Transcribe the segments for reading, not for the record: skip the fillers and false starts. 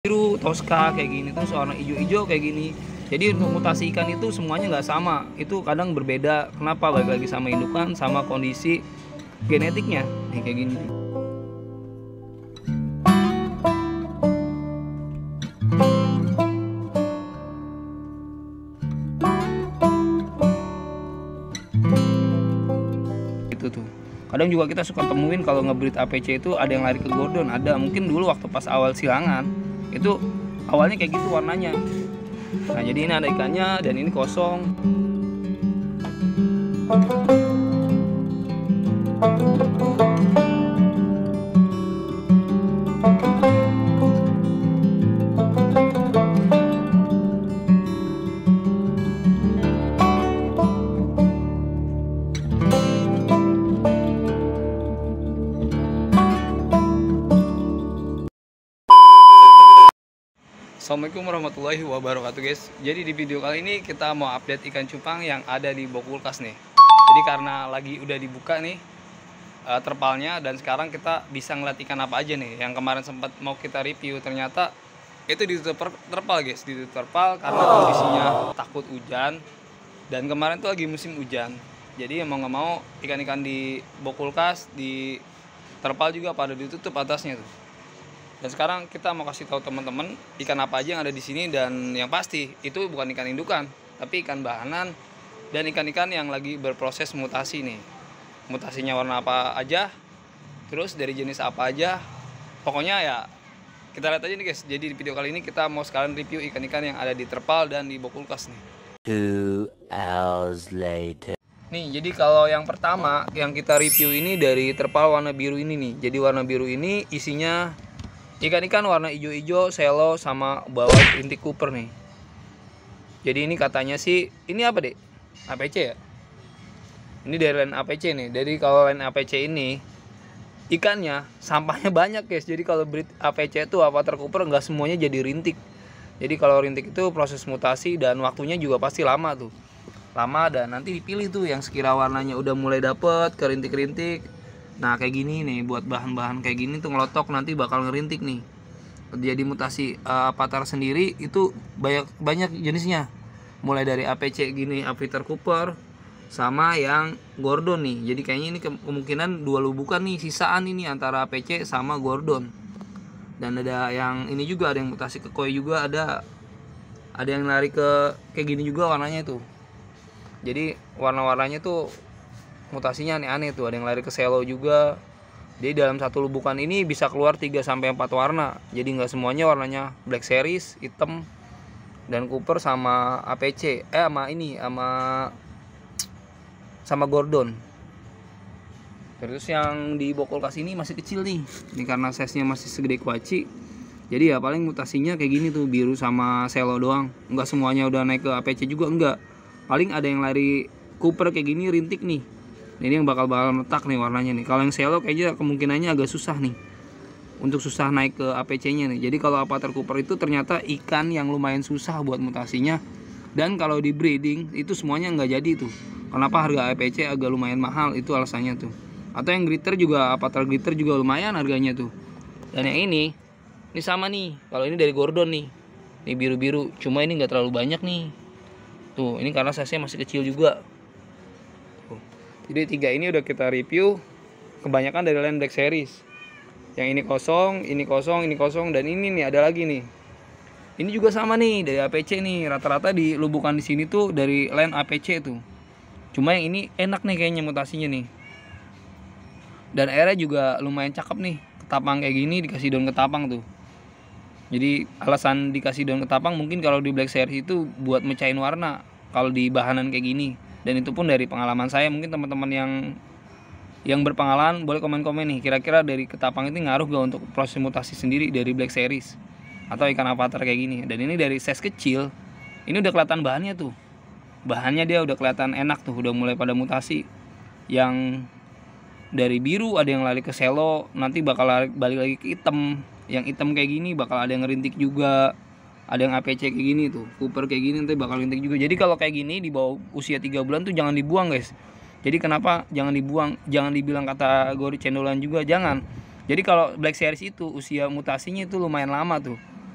biru, Tosca kayak gini, terus warna hijau-hijau kayak gini. Jadi untuk mutasi ikan itu semuanya nggak sama, itu kadang berbeda. Kenapa? Balik lagi sama indukan, sama kondisi genetiknya nih kayak gini. Itu tuh. Kadang juga kita suka temuin kalau ngebreed APC itu ada yang lari ke Gordon, ada. Mungkin dulu waktu pas awal silangan itu awalnya kayak gitu warnanya. Nah, jadi ini ada ikannya dan ini kosong. Assalamualaikum warahmatullahi wabarakatuh guys. Jadi di video kali ini kita mau update ikan cupang yang ada di box kulkas nih. Jadi karena lagi udah dibuka nih terpalnya, dan sekarang kita bisa ngeliat ikan apa aja nih. Yang kemarin sempat mau kita review ternyata itu ditutup terpal guys, ditutup terpal karena kondisinya takut hujan. Dan kemarin tuh lagi musim hujan. Jadi mau nggak mau ikan-ikan di box kulkas di terpal juga pada ditutup atasnya tuh. Dan sekarang kita mau kasih tahu teman-teman ikan apa aja yang ada di sini, dan yang pasti itu bukan ikan indukan, tapi ikan bahanan dan ikan-ikan yang lagi berproses mutasi nih. Mutasinya warna apa aja, terus dari jenis apa aja. Pokoknya ya kita lihat aja nih guys. Jadi di video kali ini kita mau sekalian review ikan-ikan yang ada di terpal dan di box kulkas nih. 2 hours later. Nih, jadi kalau yang pertama yang kita review ini dari terpal warna biru ini nih. Jadi warna biru ini isinya ikan-ikan warna hijau-hijau, selo, sama bawah rintik Cooper nih. Jadi ini katanya sih, ini apa dek? APC ya? Ini dari line APC nih. Jadi kalau line APC ini ikannya sampahnya banyak guys. Jadi kalau breed APC itu Avatar Cooper nggak semuanya jadi rintik. Jadi kalau rintik itu proses mutasi dan waktunya juga pasti lama tuh. Lama, dan nanti dipilih tuh yang sekira warnanya udah mulai dapet ke rintik-rintik. Nah kayak gini nih, buat bahan-bahan kayak gini tuh ngelotok nanti bakal ngerintik nih. Jadi mutasi Avatar sendiri itu banyak jenisnya. Mulai dari APC gini, Avatar Cooper, sama yang Gordon nih. Jadi kayaknya ini kemungkinan dua lubukan nih, sisaan ini antara APC sama Gordon. Dan ada yang ini juga, ada yang mutasi ke koi juga, ada yang lari ke kayak gini juga warnanya tuh. Jadi warna-warnanya tuh mutasinya aneh-aneh tuh, ada yang lari ke selo juga. Jadi dalam satu lubukan ini bisa keluar 3-4 warna. Jadi nggak semuanya warnanya Black Series, hitam, dan Cooper sama APC. Sama Gordon. Terus yang di box kulkas ini masih kecil nih. Ini karena size-nya masih segede kuaci. Jadi ya paling mutasinya kayak gini tuh, biru sama selo doang. Nggak semuanya udah naik ke APC juga, enggak. Paling ada yang lari Cooper kayak gini rintik nih. Ini yang bakal meletak nih warnanya nih. Kalau yang selo kayaknya kemungkinannya agak susah nih untuk susah naik ke APC-nya nih. Jadi kalau Avatar Cooper itu ternyata ikan yang lumayan susah buat mutasinya. Dan kalau di breeding itu semuanya nggak jadi tuh. Kenapa harga APC agak lumayan mahal, itu alasannya tuh. Atau yang glitter juga, Avatar glitter juga lumayan harganya tuh. Dan yang ini sama nih. Kalau ini dari Gordon nih. Ini biru-biru, cuma ini nggak terlalu banyak nih. Tuh, ini karena size-nya masih kecil juga. Jadi 3 ini udah kita review, kebanyakan dari line Black Series. Yang ini kosong, ini kosong, ini kosong, dan ini nih ada lagi nih. Ini juga sama nih dari APC nih. Rata-rata di lubukan di sini tuh dari line APC tuh. Cuma yang ini enak nih kayaknya mutasinya nih. Dan airnya juga lumayan cakep nih. Ketapang kayak gini dikasih daun ketapang tuh. Jadi alasan dikasih daun ketapang mungkin kalau di Black Series itu buat mecahin warna. Kalau di bahanan kayak gini. Dan itu pun dari pengalaman saya. Mungkin teman-teman yang berpengalaman boleh komen-komen nih, kira-kira dari ketapang itu ngaruh gak untuk proses mutasi sendiri dari Black Series atau ikan Avatar kayak gini. Dan ini dari size kecil, ini udah kelihatan bahannya tuh. Bahannya dia udah kelihatan enak tuh, udah mulai pada mutasi. Yang dari biru ada yang lari ke selo, nanti bakal balik lagi ke hitam. Yang hitam kayak gini bakal ada yang ngerintik juga. Ada yang APC kayak gini tuh, Cooper kayak gini nanti bakal rintik juga. Jadi kalau kayak gini di bawah usia 3 bulan tuh jangan dibuang guys. Jadi kenapa jangan dibuang? Jangan dibilang kategori cendolan juga, jangan. Jadi kalau Black Series itu usia mutasinya itu lumayan lama tuh.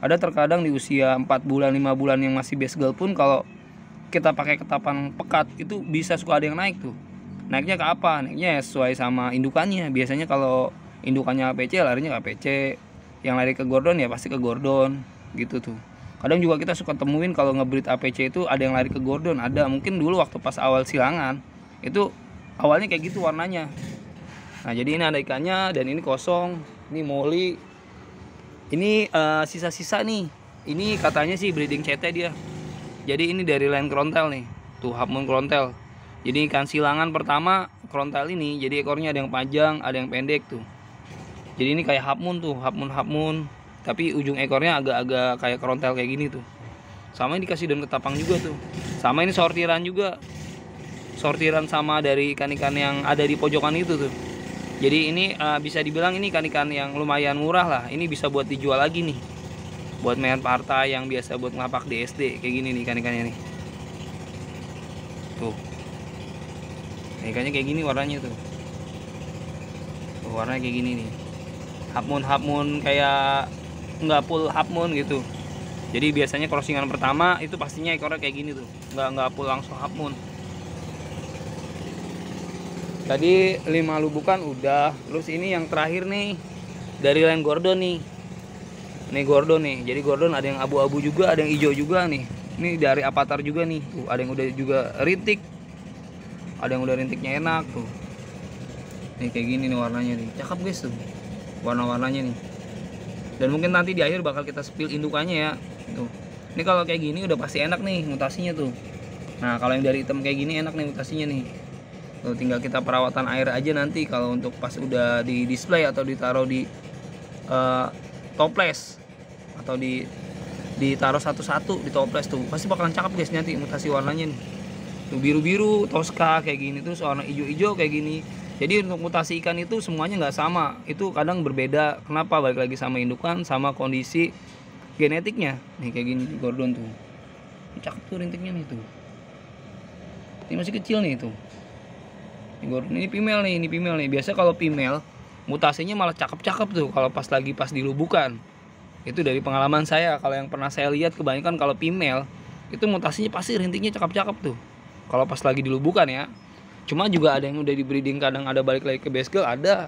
Ada terkadang di usia 4 bulan 5 bulan yang masih base girl pun kalau kita pakai ketapan pekat itu bisa suka ada yang naik tuh. Naiknya ke apa? Naiknya sesuai sama indukannya. Biasanya kalau indukannya APC larinya ke APC, yang lari ke Gordon ya pasti ke Gordon gitu tuh. Kadang juga kita suka temuin kalau ngebreed APC itu ada yang lari ke Gordon, ada. Mungkin dulu waktu pas awal silangan itu awalnya kayak gitu warnanya. Nah jadi ini ada ikannya dan ini kosong. Ini Molly. Ini sisa-sisa nih. Ini katanya sih breeding CT dia. Jadi ini dari line krontel nih. Tuh half moon krontel. Jadi ikan silangan pertama krontel ini. Jadi ekornya ada yang panjang, ada yang pendek tuh. Jadi ini kayak half moon tuh, half moon. Tapi ujung ekornya agak-agak kayak krontel kayak gini tuh. Sama ini dikasih daun ketapang juga tuh. Sama ini sortiran juga. Sortiran sama dari ikan-ikan yang ada di pojokan itu tuh. Jadi ini bisa dibilang ini ikan-ikan yang lumayan murah lah. Ini bisa buat dijual lagi nih. Buat main partai yang biasa buat ngelapak di SD. Kayak gini nih ikan-ikannya nih. Tuh. Nah, ikannya kayak gini warnanya tuh. Tuh warnanya kayak gini nih. Half moon kayak nggak full half moon gitu. Jadi biasanya crossingan pertama itu pastinya ekornya kayak gini tuh. Nggak full langsung half moon. Tadi 5 lubukan udah. Terus ini yang terakhir nih dari line Gordon nih. Ini Gordon nih. Jadi Gordon ada yang abu-abu juga, ada yang hijau juga nih. Ini dari Avatar juga nih. Tuh, ada yang udah juga rintik. Ada yang udah rintiknya enak tuh. Nih kayak gini nih warnanya nih. Cakep guys tuh. Warna-warnanya nih. Dan mungkin nanti di akhir bakal kita spill indukannya ya. Tuh. Ini kalau kayak gini udah pasti enak nih mutasinya tuh. Nah, kalau yang dari hitam kayak gini enak nih mutasinya nih. Tuh, tinggal kita perawatan air aja nanti kalau untuk pas udah di display atau ditaruh di toples atau ditaruh satu-satu di toples tuh pasti bakalan cakep guys nanti mutasi warnanya nih. Tuh biru-biru Tosca kayak gini, terus warna hijau-hijau kayak gini. Jadi untuk mutasi ikan itu semuanya nggak sama, itu kadang berbeda. Kenapa? Balik lagi sama indukan sama kondisi genetiknya. Nih kayak gini Gordon tuh, cakep tuh rintiknya nih tuh. Ini masih kecil nih tuh. Ini female nih, Biasa kalau female mutasinya malah cakep-cakep tuh kalau pas dilubukan. Itu dari pengalaman saya, kalau yang pernah saya lihat kebanyakan kalau female itu mutasinya pasti rintiknya cakep-cakep tuh. Kalau pas lagi dilubukan ya. Cuma juga ada yang udah di breeding kadang ada balik lagi ke base girl ada.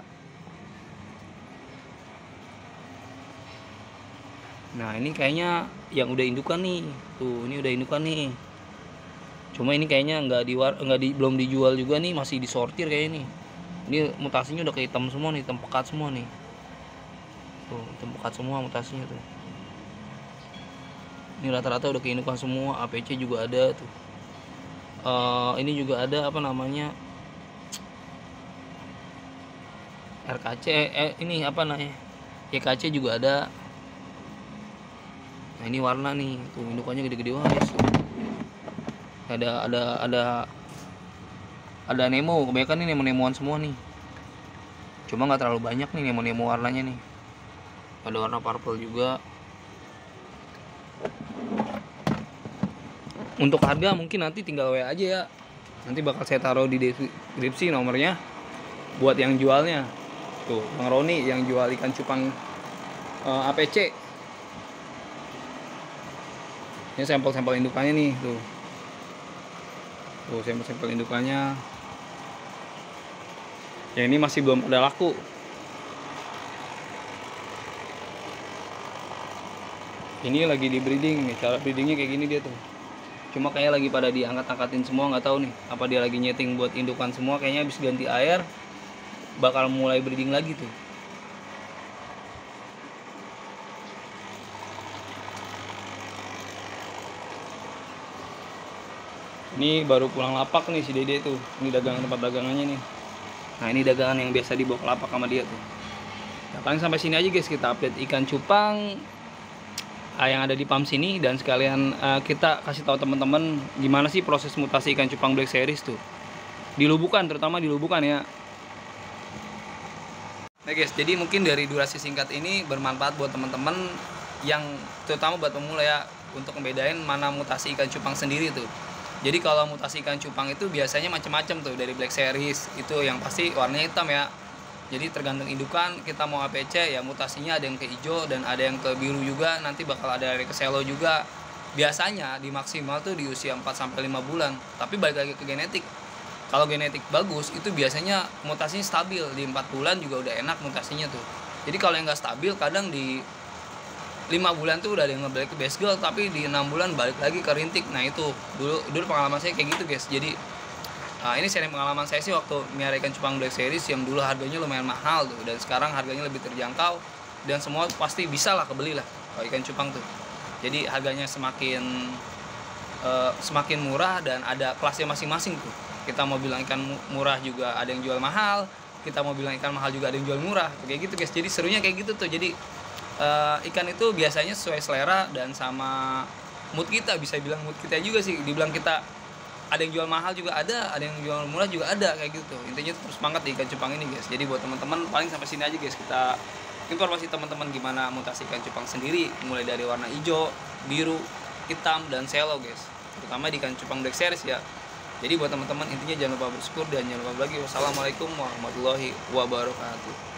Nah, ini kayaknya yang udah indukan nih. Tuh, ini udah indukan nih. Cuma ini kayaknya belum dijual juga nih, masih disortir kayaknya nih. Ini mutasinya udah ke hitam semua nih, hitam pekat semua nih. Tuh, hitam pekat semua mutasinya tuh. Ini rata-rata udah keindukan semua, APC juga ada tuh. Ini juga ada apa namanya? RKC ini apa namanya? YKC juga ada. Nah, ini warna nih. Tuh, indukannya gede-gede banget, guys. Ada Nemo, kebanyakan nih Nemo-Nemoan semua nih. Cuma nggak terlalu banyak nih Nemo warnanya nih. Ada warna purple juga. Untuk harga mungkin nanti tinggal WA aja ya. Nanti bakal saya taruh di deskripsi nomornya buat yang jualnya. Tuh, Bang Roni yang jual ikan cupang APC. Ini sampel-sampel indukannya nih, tuh. Tuh sampel indukannya. Ya ini masih belum ada laku. Ini lagi di breeding nih, cara breedingnya kayak gini dia tuh. Cuma kayak lagi pada diangkat-angkatin semua, nggak tahu nih apa dia lagi nyeting buat indukan semua. Kayaknya habis ganti air bakal mulai breeding lagi tuh. Ini baru pulang lapak nih si Dede tuh. Ini dagangan, tempat dagangannya nih. Nah, ini dagangan yang biasa dibawa ke lapak sama dia tuh. Nah, paling sampai sini aja guys, kita update ikan cupang yang ada di PAM sini. Dan sekalian kita kasih tahu teman-teman gimana sih proses mutasi ikan cupang Black Series tuh di lubukan, terutama di lubukan ya. Nah guys, jadi mungkin dari durasi singkat ini bermanfaat buat teman-teman yang terutama buat pemula ya, untuk membedain mana mutasi ikan cupang sendiri tuh. Jadi kalau mutasi ikan cupang itu biasanya macam-macam tuh, dari Black Series itu yang pasti warnanya hitam ya. Jadi tergantung indukan, kita mau APC ya mutasinya ada yang ke hijau dan ada yang ke biru juga, nanti bakal ada yang ke selo juga. Biasanya di maksimal tuh di usia 4 sampai 5 bulan. Tapi balik lagi ke genetik. Kalau genetik bagus itu biasanya mutasinya stabil, di 4 bulan juga udah enak mutasinya tuh. Jadi kalau yang nggak stabil kadang di 5 bulan tuh udah ada yang balik ke base girl, tapi di 6 bulan balik lagi ke rintik. Nah itu dulu pengalaman saya kayak gitu guys. Jadi ini sharing pengalaman saya sih waktu miara ikan cupang Black Series yang dulu harganya lumayan mahal tuh, dan sekarang harganya lebih terjangkau dan semua pasti bisa lah kebeli lah kalau ikan cupang tuh. Jadi harganya semakin murah dan ada kelasnya masing-masing tuh. Kita mau bilang ikan murah juga ada yang jual mahal, kita mau bilang ikan mahal juga ada yang jual murah, kayak gitu guys. Jadi serunya kayak gitu tuh. Jadi ikan itu biasanya sesuai selera dan sama mood kita, bisa bilang mood kita juga sih. Dibilang kita ada yang jual mahal juga ada yang jual murah juga ada, kayak gitu. Intinya terus semangat di ikan cupang ini guys. Jadi buat teman-teman paling sampai sini aja guys, kita informasi teman-teman gimana mutasi ikan cupang sendiri, mulai dari warna hijau, biru, hitam, dan selo guys, terutama di ikan cupang Black Series ya. Jadi buat teman-teman intinya jangan lupa bersyukur dan jangan lupa lagi. Wassalamualaikum warahmatullahi wabarakatuh.